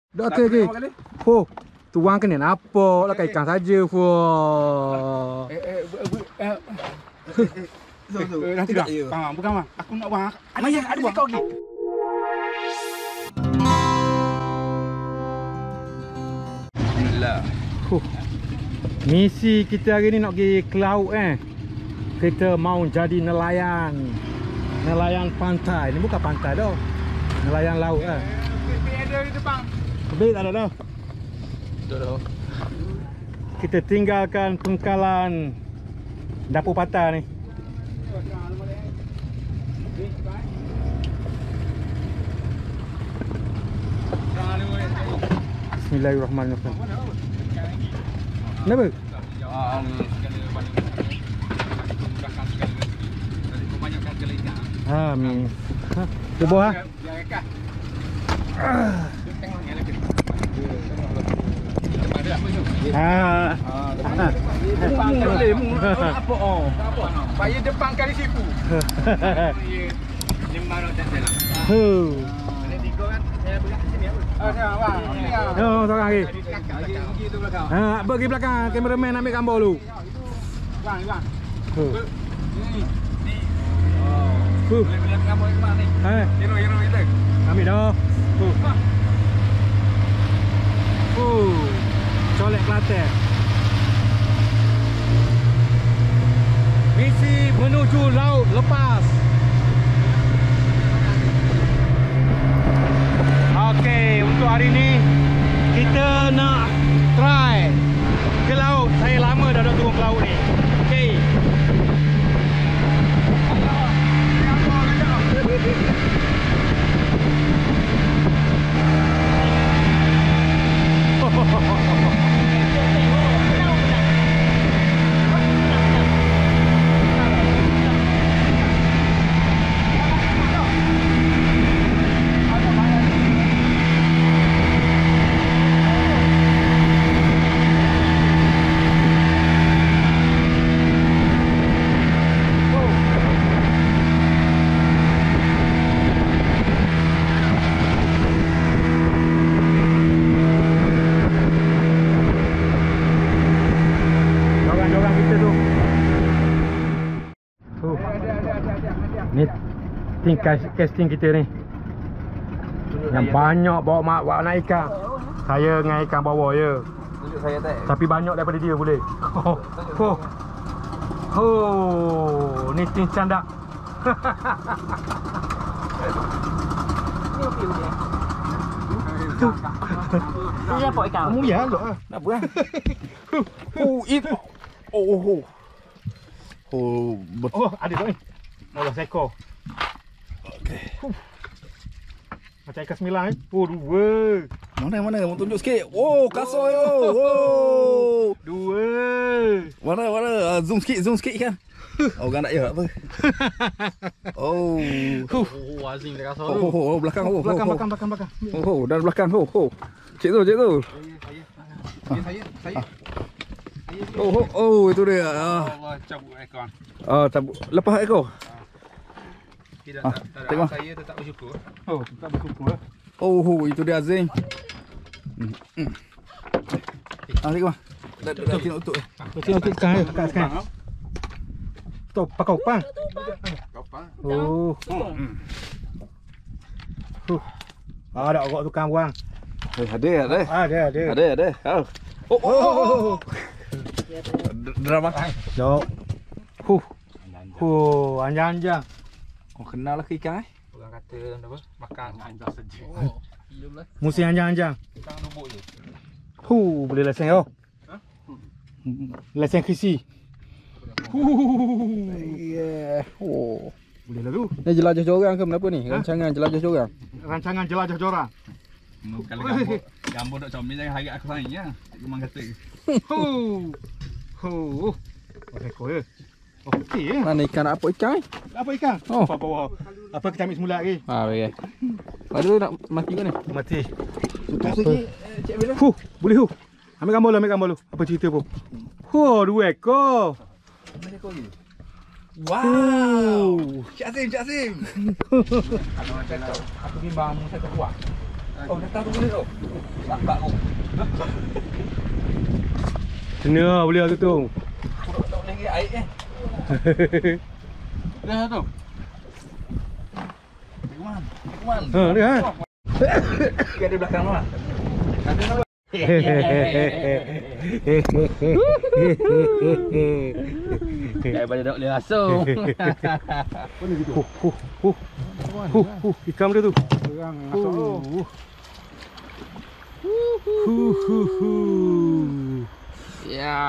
Dah okey. Fuh, tuang kena nampak lah ikan saja. Fuh. Nanti dah. Bukan bang. Aku nak bang. Ada kau lagi. Bismillah. Misi kita hari ni nak pergi ke laut Kita mau jadi nelayan. Nelayan pantai. Ni bukan pantai dah. Nelayan laut Ada di depan. Lebih tak ada dah. Kita tinggalkan pengkalan dapur patah ni. Bismillahirrahmanirrahim. Kenapa? Amin. Di bawah. Paya depan kali sipu. 5 nak jalan. Ada 3 kan. Saya berat sini apa? Seorang lagi. Pergi tu belakang. Pergi belakang. Kameraman ambil gambar dulu. Bang. Ni. Boleh gambar ke mana ni? Hero kita. Ambil dah. Colek Kelantan. Misi menuju laut lepas. Okey, untuk hari ni kita nak try ke laut. Saya lama dah turun ke laut ni. Okey. Ni casting kita ni. Yang banyak bawa naik ikan. Saya dengan ikan bawa je. Tunjuk saya tak. Tapi banyak daripada dia boleh. Ni tim candak. Ni apa dia? Ni apa ikan? Kamu ya lo. Nak buang. Betul. Ada tu ni. Mula seekor. Okey. Macam ikan sembilan ni. Dua. Mana? Mau tunjuk sikit. Kasar yo. Dua. Mana? Zoom sikit kan. Orang nak ya apa? Azim dia kasar Oh, belakang. Belakang. Dan belakang. Cik tu. Saya. Itu dia. Allah cabut ekor. Cabut. Lepas ekor. Tidak tengok. saya tetap bersyukur. Tak bersyukur. Itu dia Azim. Tengok. Dah untuk. Untuk sekarang. Tu pakai upang. Kapal. Ada orang tukang buang. Ada. Drama. Jom. Anjang-anjang. Kau kenal lah ke ikan Orang kata apa? Makan anjang saja. Musim anjang-anjang. Ikan lubuk je. Boleh lesen kau. Lesen krisi. Boleh lah tu. Ni jelajah jorang ke kenapa ni? Rancangan jelajah jorang. Rancangan jelajah jorang. Kalau gambar dok comel jangan harap aku sayang ya. Cikgu memang kata. Ekor je. Okey ya. Mana ikan apa ikan? Apa ikan? Bawah. Apa kita ambil semula lagi? Okey. Ada nak mati ke ni? Mati. Tutup sikit. Cik Bila. Boleh Ambil gambar lu. Apa cerita pun? 2 ekor. Mana ekor ni? Wow. Cik Azim. Kalau macam tu, aku bimbang saya tak kuat. Oh, datang tu boleh tu. Bak tu. Kena boleh tu tu. Tak boleh lagi air eh. Dah tu. Kuman. Ha, dia ha. Dia ada belakang tu lah. Daripada tak boleh masuk. Ikan dia tu. Orang masuk. Ya.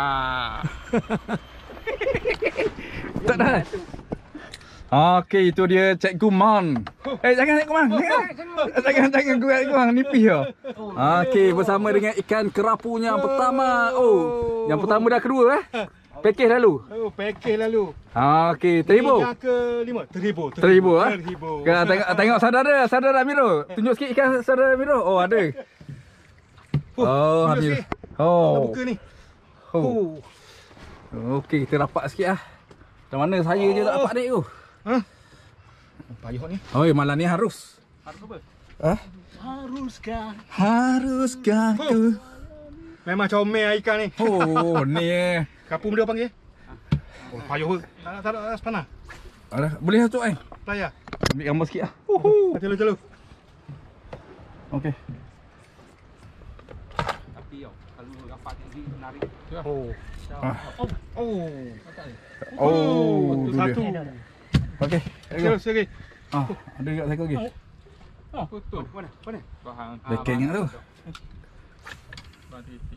Tak dah. Okey, itu dia Cikgu Man. Jangan Cikgu Man. Jangan Cikgu Man, nipis je. Okey, bersama dengan ikan kerapunya yang pertama. Oh, yang pertama dah kedua Pakej lalu. Oh, pakej lalu. Okey, teribu. Yang ke-5. Teribu. Teribu Teribu. Tengok saudara Miro. Tunjuk sikit ikan saudara Miro. Oh, ada. Oh, Amir. Oh. Buka ni. Oh. Okey, kita dapat sikit lah. Macam mana saya je tak dapat adik tu. Ha? Payuh ni. Oh, malam ni harus. Harus apa? Haruskah tu? Memang comel ikan ni. Oh, ni Kapum dia panggil. Oh, payuh. Tak ada sepanah. Ada, boleh tu Playa. Ambil gambar sikit lah. Telu. Okey. Tapi kalau rapat ni menarik. Oh. Oh. Oh. Oh, tu Satu. dia. Okey. Terus lagi. Ada dekat saya lagi. Oh, betul. Mana? Bahan. Backing tu. Bahan titik.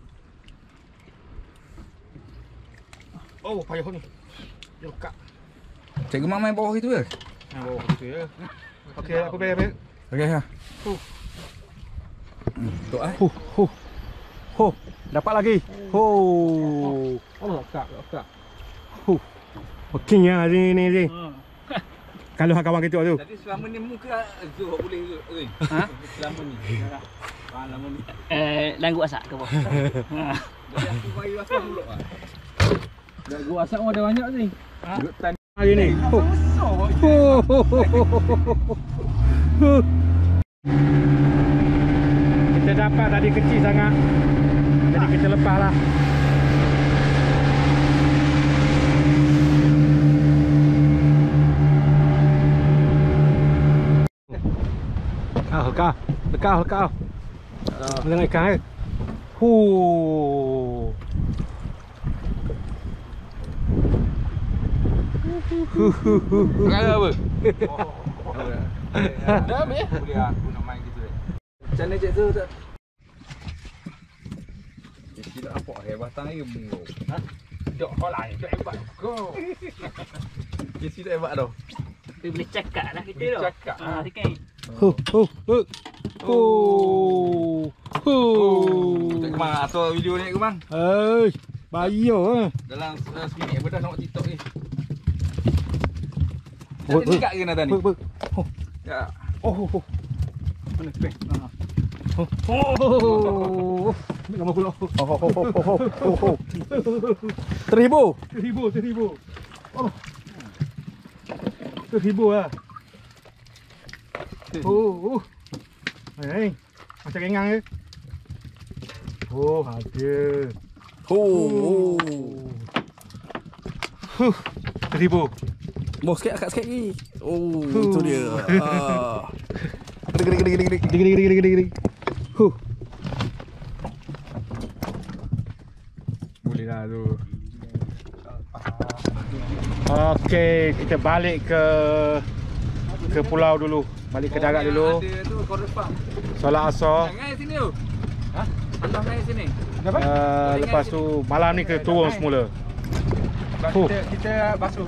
Oh, payuh ni. Dia lekat. Cikgu Mak main bawah itu ke? Oh, gitu ya. Okey, apa bayar? Okey ha. Tu Dapat lagi. Oh. Oh, lekat. Okey ya ni. Kalau kawan kita tu. Jadi selama ni muka Zuh boleh Zuh. Ha? Selama ni. Lama ni. Langgu asak ke apa? Jadi aku bagi rasa dulu ah. Dah gua asap ada banyak ni. Hutan Hari ni. Kita dapat tadi kecil sangat. Jadi kita lepas lah. Lekau. Tengok ikan ke? Perkara apa? Dah ambil. Boleh aku nak main gitu. Macam mana Cik Zuh tak? Tidak apa batang air bungo. Dok holai, dok hebat. Go. Kisi tak hebat tau. Dia boleh cakap lah kita tu. Cakap. Ikan. Cik Kemang atur video ni Kemang. Bayo Dalam seminit apa dah nak TikTok ni. Oh, Jadi dekat ke nak tadi? Ya. Mana bang? Ambil gambar pula. Teribu. Oh. 1000 lah. Macam kengang ke? Oh, ada. 1000. Bos sikit akak sikit lagi. Oh, itu dia. Gede. Gede. Boleh lah tu. Okey, kita balik ke pulau dulu. Balik ke darat dulu. Ada tu korek pak. Solat asar. Jangan sini tu. Hantar naik sini. Lepas tu malam ni kita turun semula. Kita basuh.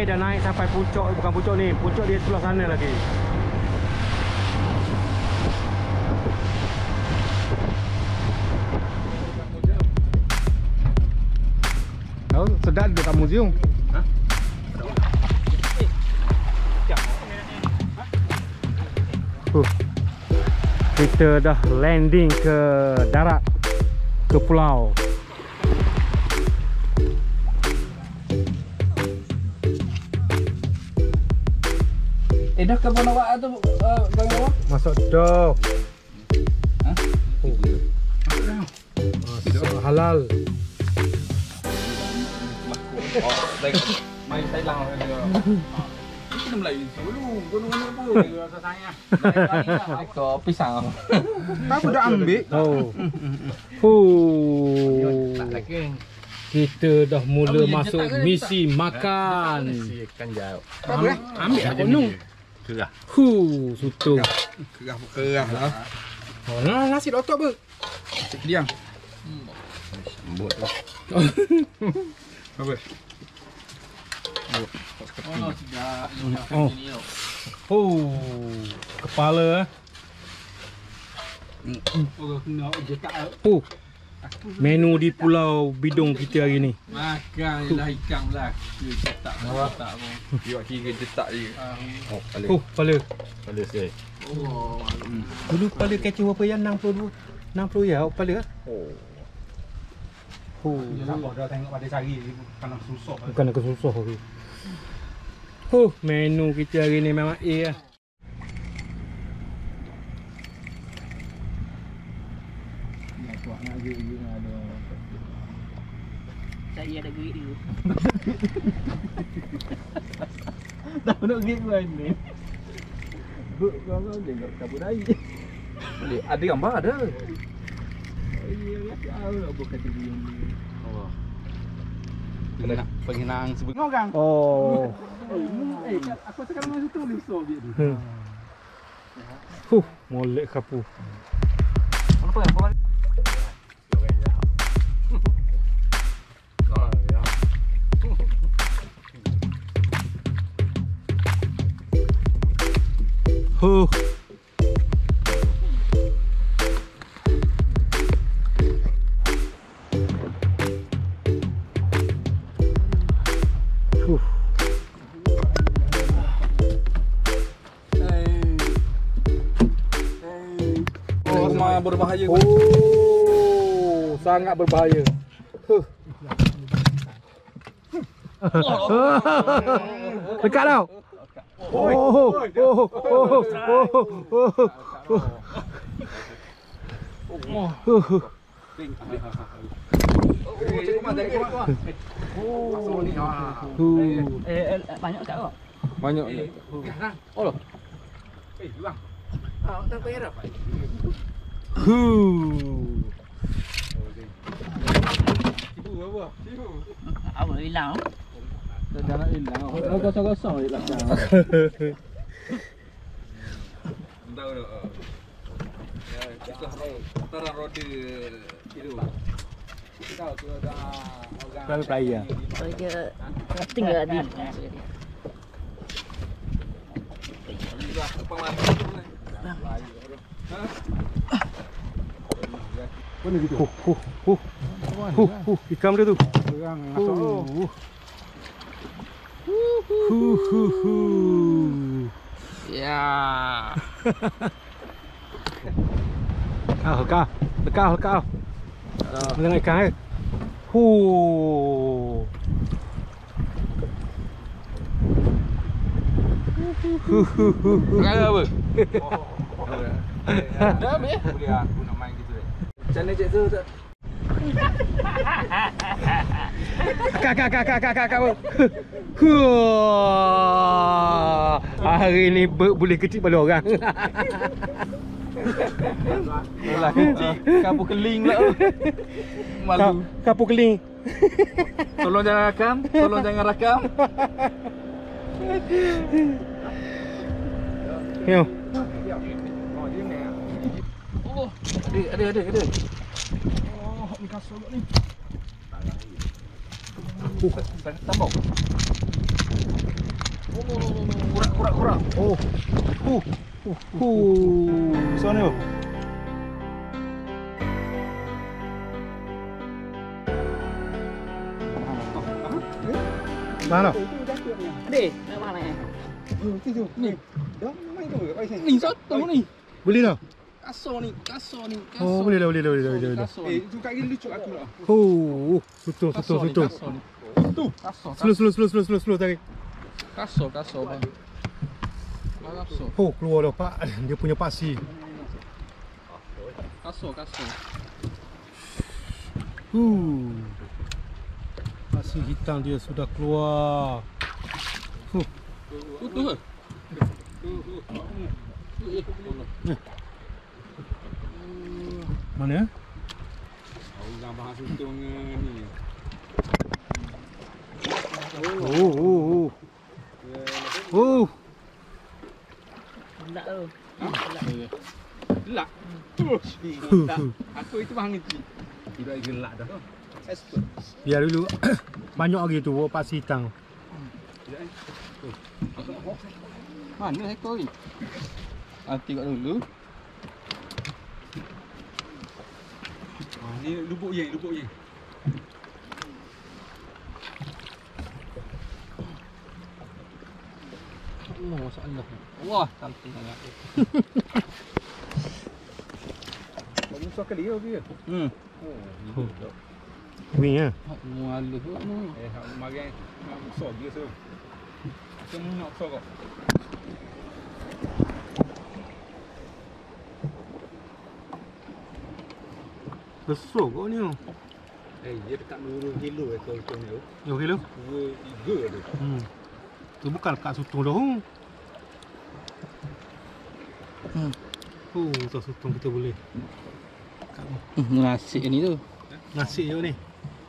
air dah naik sampai puncak, bukan puncak ni, puncak dia sebelah sana lagi. Tahu sedap duduk kat museum. Kita dah landing ke darat, ke pulau. Dah ke Pulau Awak tu Bang Awak? Masuk dah. Ha? Halal. Main Thailand dia. Kita Melayu dulu, gunung apa? Rasa sayang. Kau pisang. Apa dah ambil? Tak lagi. Kita dah mula masuk misi makan. Ikan jauh. Ambil lah gunung. Kerah. Sutung. Kerah lah. Oh, nah, nasi lotok ber. Diam. Sambut lah. Apa? Kepala. Menu di Pulau Bidung kita hari ni. Makan lah ikan lah. Cetak pun. Dia kira cetak je. Kepala. Kepala saya. Dulu kepala kecil berapa ya? 62. 60 ya kepala. Dah tengok pada cari kena susah. Bukan aku susah lagi. Menu kita hari ni memang A lah. Saya ada gerik dulu. Dah nak gig kan ni. Kau tengok kabut air. Boleh ada gambar ada. Penghinaan sebut orang. Oh. Aku sekarang masih tulis Soviet ni. Molek kapu. Apa yang berbahaya. Sangat berbahaya. Dekat tau. Banyak kat kau. Banyak. Oh. Bang. Tak payah dah. Apa hilang? Jangan hilang. Kosong-kosong je belakang. Tahu dah. Kita taran roda itu. Kita tahu tu ada orang. Kalau playa. Saya tinggal di. Mana gitu? Ikan dia tu. Orang masuk. Ya. Lekau. Dengan ikan eh. Ada apa? Dah ambil ya? Boleh aku nak main gitu deh. Macam mana Cik Zul tak? Kakak. Hari ni boleh kecil pada orang. Alah kecil. Kapu keling pula. Malu. Kapu keling. Tolong jangan rakam. Yo. Oh, ada. Oh, ikan solok ni. Tambah. Kurak. Oh. Sana. Mana? Deh, nak mana ya? Ni satu ni. Beli dah. Kasar ni. Oh, boleh dah. Kasar ni. tu kat gini lucu aku lah. Oh, sutuh. Kasar ni. Slow tarik. Kasar bang. Kasar. Oh, keluar dah Pak. Dia punya pasir. Kasar. Pasir hitam dia sudah keluar. Betul ke? Mana? Orang bahas untung ni. Oh. Tak tu. Gelak. Aku itu bang ni. Tidak gelak dah. Expert. Biar dulu. Banyak lagi tu pasir hitam. Mana ekor ni? Tengok dulu. Ni lubuk je. Allah masalah. Wah, cantik sangat. Kamu suka kali ke? Wing ah. Mualu tu. Hak magang besar dia tu. Semua nak besar kau. Besar kau ni. Dia dekat 2 kilo ekor ikan tu. 2 kilo? 2 tu. Tu bukan kat sutong dah. Tu sutong kita boleh. Kat Nasi ni tu. nasi je ni.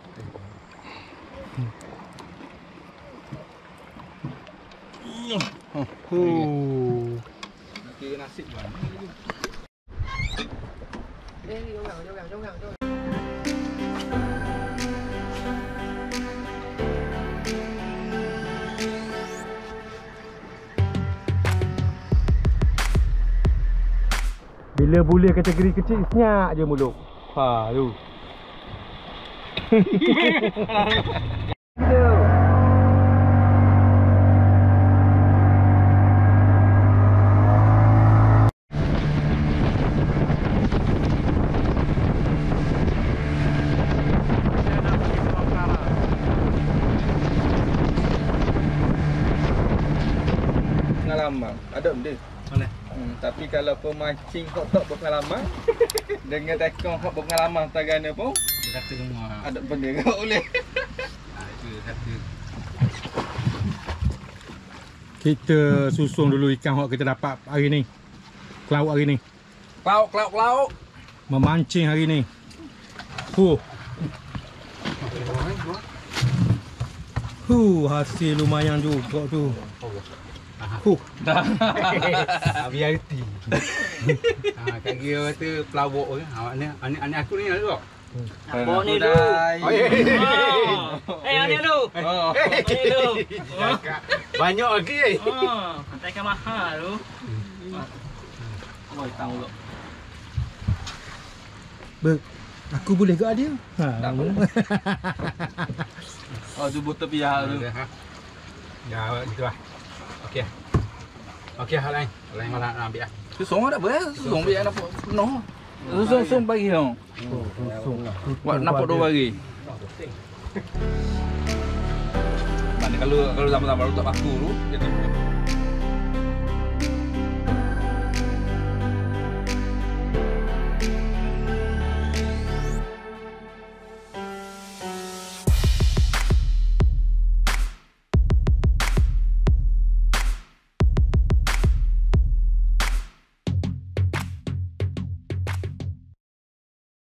Kira nasi bang. Bila boleh kategori kecil, senyap je mulut. Ha tu. Pengalaman ada benda. Mana? Tapi kalau pemancing hot tak berpengalaman dengan tekong hot berpengalaman tagana pun Dia kata semua. ada benda ke boleh. Itu dia kata. Kita susung dulu ikan yang kita dapat hari ni. Lauk hari ni. Lauk. Memancing hari ni. Hasil lumayan juga tu. Biarti. Kat kira kata pelawak ke. Anak aku ni ada tak? Apa ni lu? Ni lu. Ni lu. Banyak lagi Hantai kan mahal tu. Oi tahu lu. Aku boleh ke dia? Tak boleh. Oh tu botol pihak tu. Ya gitu lah. Okey. Okey hal lain. Lain malah nak ambil lah. Susung tak boleh. Susung biar nampak penuh. Susung bagi dong. Buat nampak 2 hari. Mana kalau sama-sama lu tak paku tu jadi